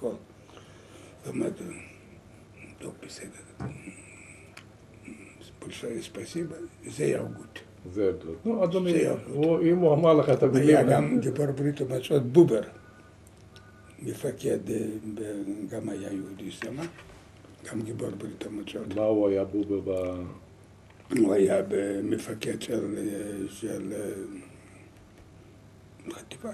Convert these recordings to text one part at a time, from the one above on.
הכל. אמרתי, טוב, בסדר. большое спасибо, זה ילדות. זה ילדות. נו, אדוני, אם הוא אמר לך את המילים... היה גם גיבור ברית המועצות בובר, מפקד, גם היה יהודי שם, גם גיבור ברית המועצות. מה הוא היה בובר ב... הוא היה מפקד של חטיבה.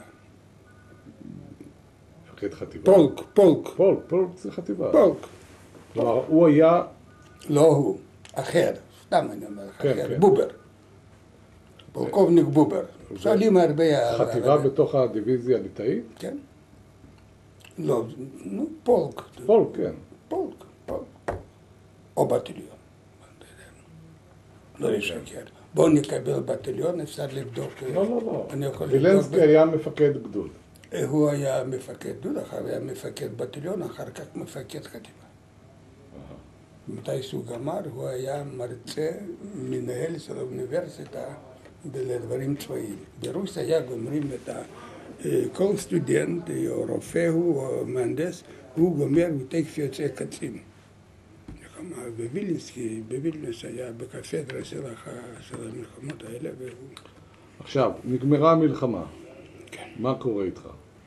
מפקד חטיבה? פולק זה חטיבה. פולק. כלומר, הוא היה... לא הוא, אחר, סתם אני אומר לך, אחר, בובר. פולקובניק בובר. שואלים הרבה... חטיבה בתוך הדיוויזיה הליטאית? כן. לא, פולק. פולק, כן. פולק. או בטליון. לא לשקר. בואו נקבל בטליון, אפשר לבדוק. לא. וילנסקי היה מפקד גדוד. הוא היה מפקד גדוד, אחר היה מפקד בטליון, אחר כך מפקד חטיבה. מתי שהוא גמר, הוא היה מרצה, מנהל של האוניברסיטה לדברים צבאיים. ברוסיה היה גומרים את כל סטודנט, או רופא הוא, או מהנדס, הוא גומר, הוא תכף יוצא קצין. בווילניוס היה בקתדרה של המלחמות האלה, והוא... עכשיו, נגמרה המלחמה. כן. מה קורה איתך?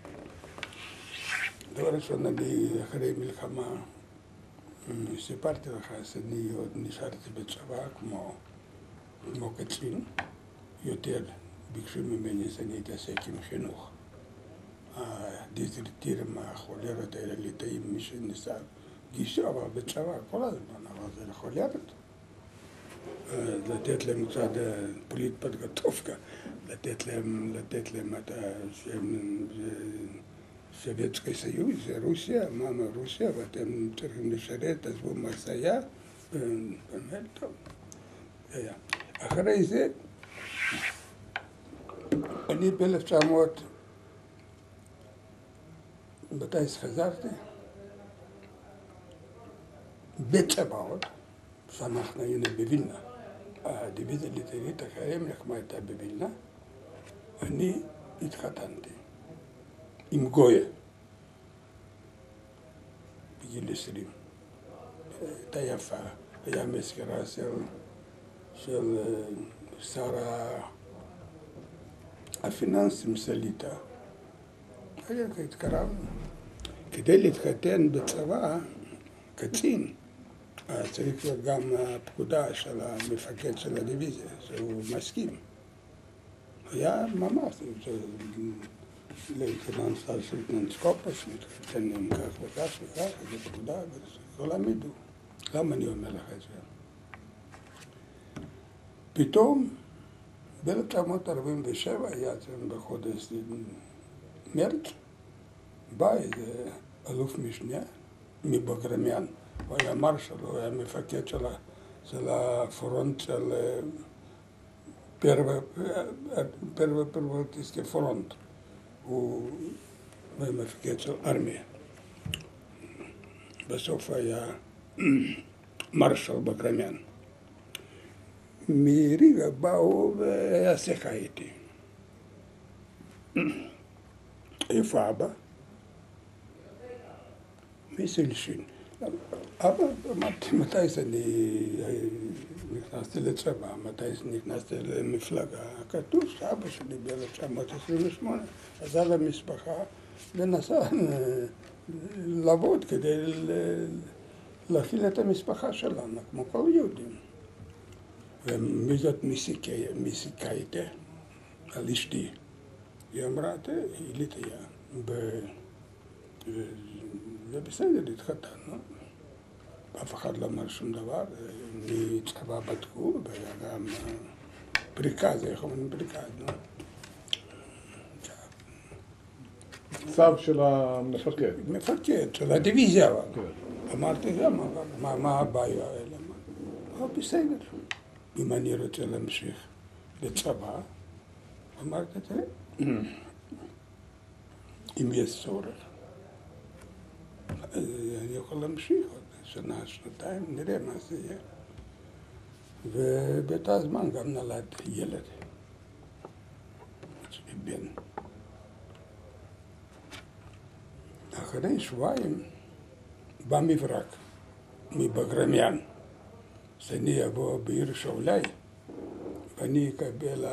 דבר ראשון, אני אחרי מלחמה, סיפרתי לך שאני עוד נשארתי בצבא כמו קצין. יותר ביקשו ממני שאני אתעסק עם חינוך. הדיזרטירים, החולרות האלה, ליטאים, מי שניסה, גישו, אבל בצבא כל הזמן, אבל זה לחולרת. לתת להם מצד פוליט פדגטובקה, לתת להם את סובייטסקי סיוז, זה רוסיה, מה רוסיה, ואתם צריכים לשרת, עזבו מסעיה, באמת טוב. אחרי זה, אני ב-1900, מתי חזרתי? בצבא עוד, שאנחנו היינו בווילנה. הדיוויזיה הליטאית אחרי המלחמה הייתה בווילנה. אני התחתנתי עם גויה בגיל 20. הייתה יפה, היה מזכירה של שר הפיננסים של ליטא. התקרבנו. כדי להתחתן בצבא, קצין, צריך להיות גם הפקודה של המפקד של הדיוויזיה, שהוא מסכים. היה ממש, ללטננט סלטנט-סקופוס, מתחתן עם כך וכך וכך, זו פקודה, וכולם ידעו. למה אני אומר לך את זה? פתאום, ב-1947, היה בחודש מרץ, בא איזה אלוף משנה מבוגרמיאן, הוא היה מרשל, הוא היה מפקד של הפרונט של פרווטיסקי פרונט, הוא מפקד של ארמיה. בסוף היה מרשל בוגרמיאן. מריגה באו והיה שיחה איתי. איפה אבא? מסלשין. אבא, אמרתי, מתי שאני נכנסתי לצבא, מתי נכנסתי למפלגה, כתוב שאבא שלי ב-1928 עזר למשפחה ונסע לעבוד כדי להכיל את המשפחה שלנו, כמו כל יהודים. ומי זאת מסיקאית על אשתי. היא אמרה, היא ליטאיה, ובסדר, התחתנו. אף אחד לא אמר שום דבר, מצבא בדקו, והיה גם פריקז, איך אומרים פריקז, נו? צו של המפקד. מפקד, של הדיוויזיה. אמרתי גם, מה הבעיה האלה? בסדר. אם אני רוצה להמשיך לצבא, אמרתי, תראה, אם יש צורך, אני יכול להמשיך עוד שנה, שנתיים, נראה מה זה יהיה. ובאותה זמן גם נולד ילד, אצלי בן. אחרי שבועיים בא מברק מבגרמיין, שאני אבוא בעיר שאולי, ואני אקבל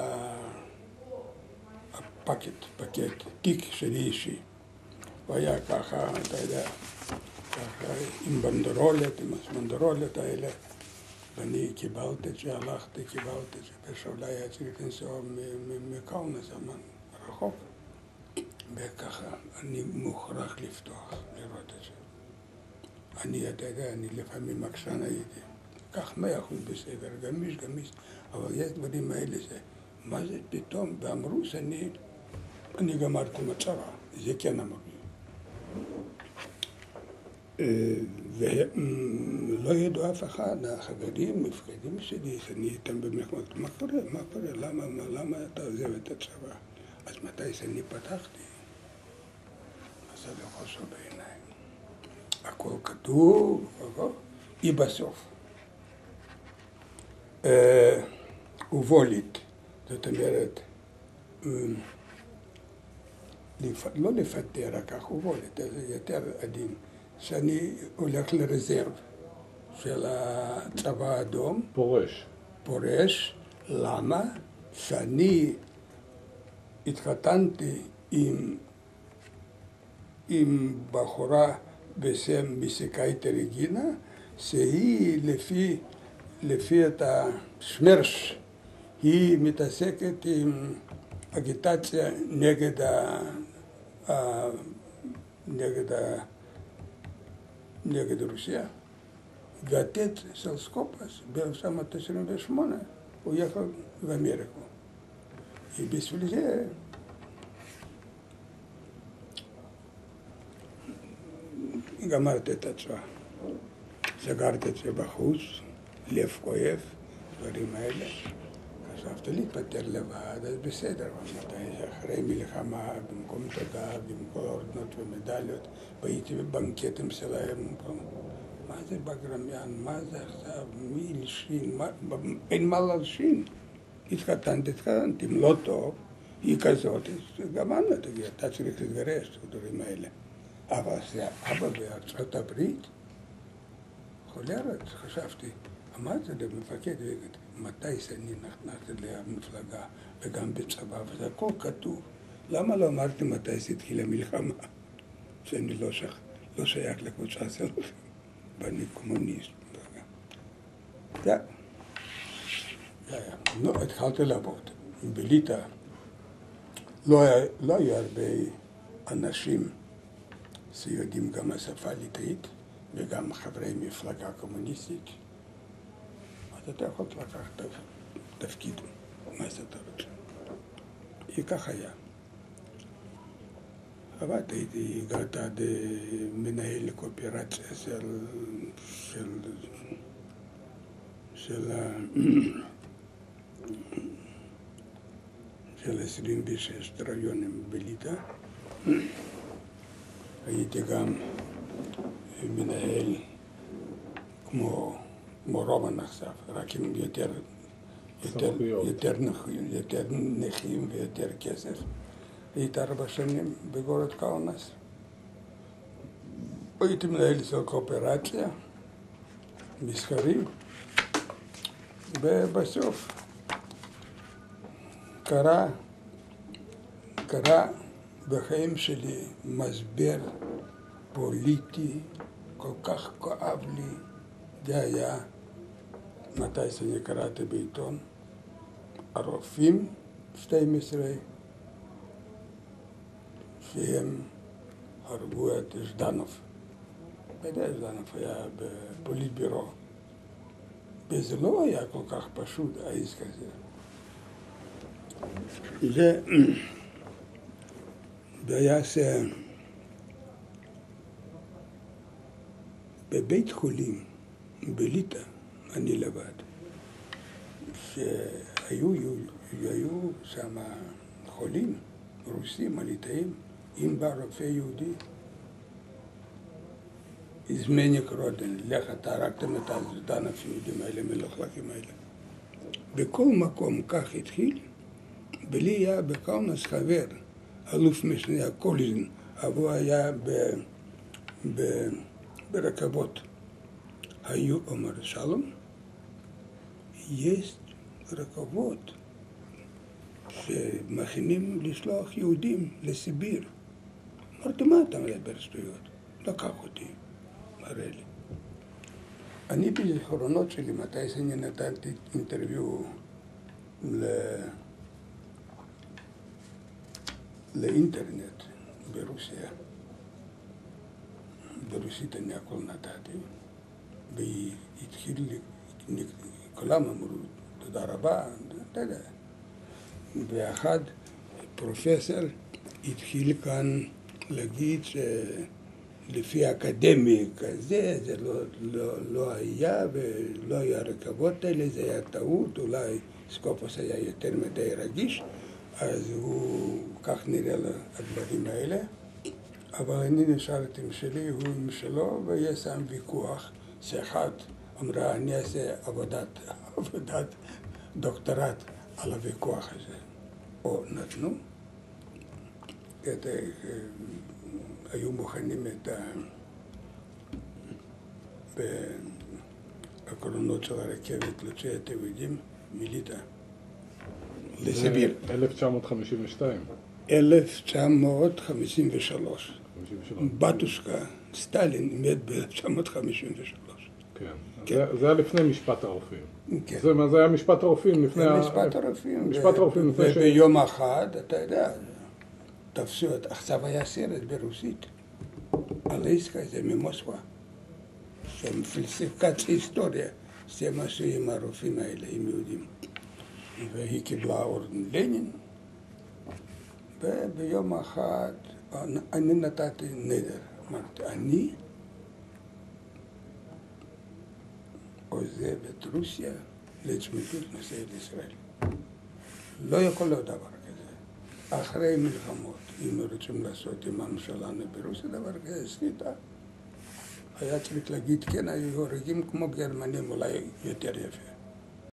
פקט, תיק שלי אישי. הוא היה ככה, אתה יודע, ככה עם בנדרולת, עם הסבנדרולת האלה, ואני קיבלתי את זה, הלכתי, קיבלתי את זה, ושאולי היה צריך לנסוע מקאונס, רחוק. וככה, אני מוכרח לפתוח, לראות את זה. אתה יודע, אני לפעמים מקשן הייתי. כך 100% בסדר, גמיש, אבל יש דברים האלה, מה זה פתאום? ואמרו שאני גמרתי מצרה, זה כן אמרו. ולא ידעו אף אחד, החברים, מפקדים שלי, שאני איתם במלחמות, מה קורה? למה אתה עוזב את הצבא? אז מתי שאני פתחתי? אז זה חוסר בעיניים. הכל כתוב, היא בסוף. ובולית, זאת אומרת, לא לפטר, רק ובולית, זה יותר עדין, שאני הולך לרזרב של הצבא האדום. פורש, למה? שאני התחתנתי עם בחורה בשם מיסיקאית רגינה, שהיא לפי את השמרש, היא מתעסקת עם אגיטציה נגד רוסיה. והטט של סקופס ב-1928 הוא יחד באמריקה. בשביל זה גמרתי את הצבא. סגרתי את זה בחוץ, לב כואב, דברים האלה. חשבתי להתפטר לבד, אז בסדר, אחרי מלחמה, במקום תודה, במקום אורדנות ומדליות, והייתי בבנקטים שלהם. מה זה בגרמיין? מה זה עכשיו? מי לשין? אין מה ללשין. התחתנתי, אם לא טוב, היא כזאת, גמרנו, אתה צריך להתגרש, הדברים האלה. אבל זה אבא בארצות הברית, חולרת, חשבתי, אמרתי למפקד, מתי שאני נכנסתי למפלגה וגם בצבא, וזה הכל כתוב. למה לא אמרתי מתי שהתחילה המלחמה? שאני לא שייך לקבוצה שלכם, ואני קומוניסט. התחלתי לעבוד. בליטא לא היו הרבה אנשים שיודעים גם השפה ליטאית וגם חברי מפלגה קומוניסטית. אז אתה יכול לקחת תפקיד, מה שאתה רוצה. כך היה. עבדתי, הגעת עד מנהל קואופרציה של 26 רעיונים בליטא. הייתי גם מנהל כמו רומן עכשיו, רק עם יותר נכים ויותר כסף. הייתי 4 שנים בגורד קאונס. הייתי מנהל של קואופרציה, מסחרי, ובסוף קרה בחיים שלי משבר פוליטי, כל כך כואב לי. זה היה מתי שאני קראתי בעיתון, הרופאים 12, שהם הרגו את ז'דנוב. ז'דנוב היה בפוליטבירו. וזה לא היה כל כך פשוט, האיש כזה. זה היה בבית חולים, בליטא, אני לבד, שהיו שם חולים, רוסים, ליטאים, אם בא רופא יהודי, הזמניק רודן, לך אתה הרגתם את הז'דנוב היהודים האלה, מלוכלכים האלה. בכל מקום כך התחיל, בלי היה בקאונס חבר, אלוף משנה קולזין, אבל הוא היה ברכבות היו, אומר שלום, יש רכבות שמכינים לשלוח יהודים לסיביר. אמרתי, מה אתה מדבר שטויות? לקח אותי, מראה לי. אני בזיכרונות שלי, מתי שאני נתתי אינטרוויו לאינטרנט ברוסיה, ברוסית אני הכל נתתי, והתחיל, כולם אמרו, תודה רבה, אתה יודע. ואחד, פרופסור, התחיל כאן להגיד שלפי אקדמי כזה, זה לא היה, ולא היה רכבות האלה, זה היה טעות, אולי סקופוס היה יותר מדי רגיש, אז הוא כך נראה לדברים האלה. אבל אני נשארתי עם שלי, הוא עם שלו, ויש שם ויכוח, שאחד אמרה, אני אעשה עבודת דוקטורט על הוויכוח הזה. או נתנו, היו מוכנים את הקרונות של הרכבת להוציא את היהודים מליטא לסיביר. 1952. 1953. בטושקה, סטלין מת ב-1953. כן. זה היה לפני משפט הרופאים. כן. זה היה משפט הרופאים לפני... משפט הרופאים. משפט הרופאים לפני וביום אחד, אתה יודע, תפסו את... עכשיו היה סרט ברוסית, על העסקה הזה ממוסקבה, שהם פלסיפיקציה היסטוריה, שהם עשו עם הרופאים האלה, עם יהודים. והיא קיבלה אורדן לנין, וביום אחד אני נתתי נדר. אמרתי, אני עוזב את רוסיה לצמיתות נוסע לישראל. לא יכול להיות דבר כזה. אחרי מלחמות, אם רוצים לעשות עם הממשלנו ברוסיה, דבר כזה, סחיטה. היה צריך להגיד, כן, היו הורגים כמו גרמנים, אולי יותר יפה.